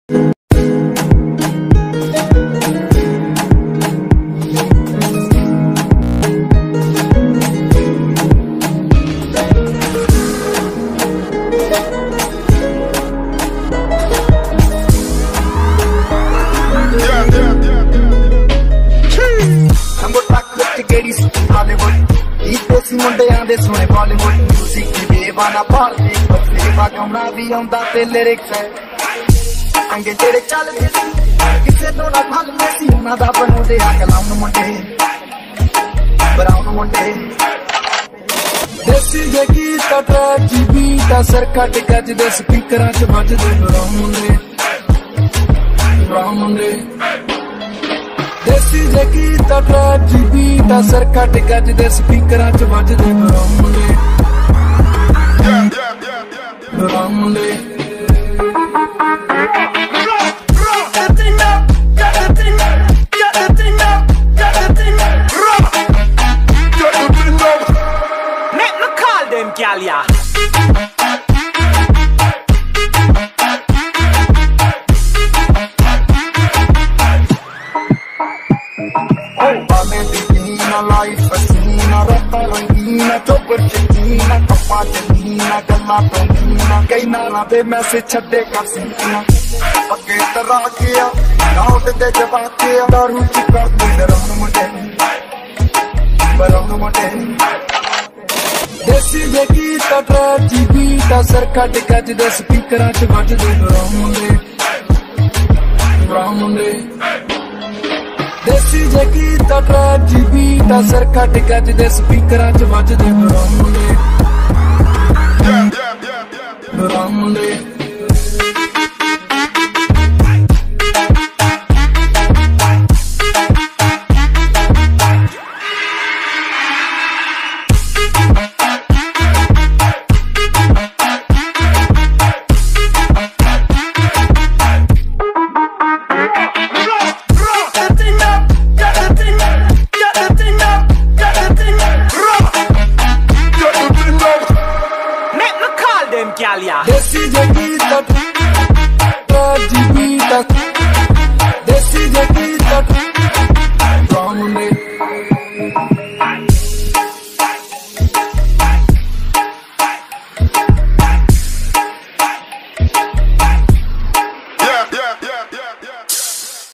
मुंडियां दे सोने Bollywood music दी बेवाना भारती बसेवा कमरा भी आंदा ते लिरिक्स है अंगे तेरे चलदे सी किसे तो ना भलदे सी उन्हां दा बनाउंदे आ कलाउन मुंडे ब्राउन मुंडे देसी जे गीत ट्रैक दी बीट असर कट गज दे स्पीकरां च वजदे ब्राउन मुंडे देसी जे गीत ट्रैक दी बीट असर कट गज दे स्पीकरां च वजदे ब्राउन मुंडे Make me call them gal ya. Life fascina, rotta rangina, chopper cecchina, cappa cellina, galla tonina, kei nala de messe chadde carsina, pagge tarakia, naut de javakia, daru chikar de baron mute. Desi je geeta trap di beat asar kat gaj de speakeran ch vajde brown munde. देसी जे गीत track दी beat असर कट गज दे स्पीकरां च वजदे ब्राउन मुंडे देसी जे गीत ट्रैक दी बीट देसी जे गीत ब्राउन मुंडे